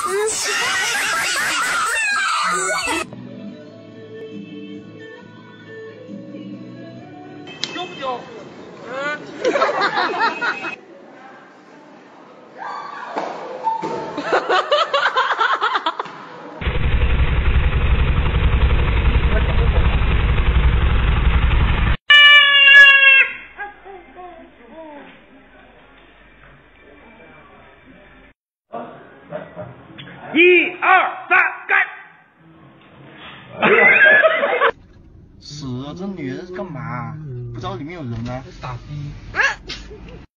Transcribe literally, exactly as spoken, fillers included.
丢不丢？嗯。一二三，干！哎呀！ 是，这女人干嘛？不知道里面有人呢。 傻逼。